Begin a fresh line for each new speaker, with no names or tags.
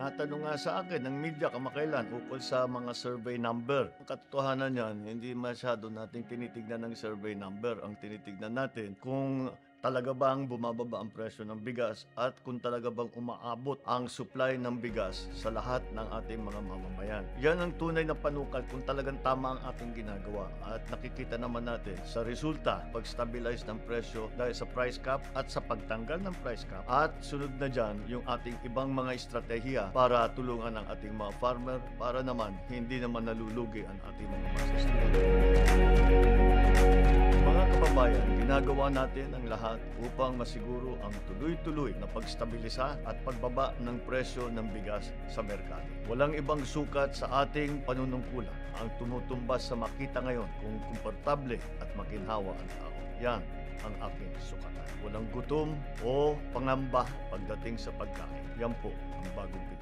Natanong nga sa akin ng media kamakailan ukol sa mga survey number. Ang katotohanan niyan, hindi masyado nating tinitignan ng survey number. Ang tinitignan natin kung talaga bang bumababa ang presyo ng bigas at kung talaga bang umaabot ang supply ng bigas sa lahat ng ating mga mamamayan. Yan ang tunay na panukal kung talagang tama ang ating ginagawa. At nakikita naman natin sa resulta, pag-stabilize ng presyo dahil sa price cap at sa pagtanggal ng price cap. At sunod na dyan, yung ating ibang mga estratehiya para tulungan ang ating mga farmer para naman hindi naman nalulugi ang ating mga magsasaka. Mga kababayan, ginagawa natin ang lahat upang masiguro ang tuloy-tuloy na pagstabilisa at pagbaba ng presyo ng bigas sa merkado. Walang ibang sukat sa ating panunungkulan ang tumutumbas sa makita ngayon kung komportable at maginhawa ang tao. Yan ang aking sukatan. Walang gutom o pangamba pagdating sa pagkain. Yan po ang bagong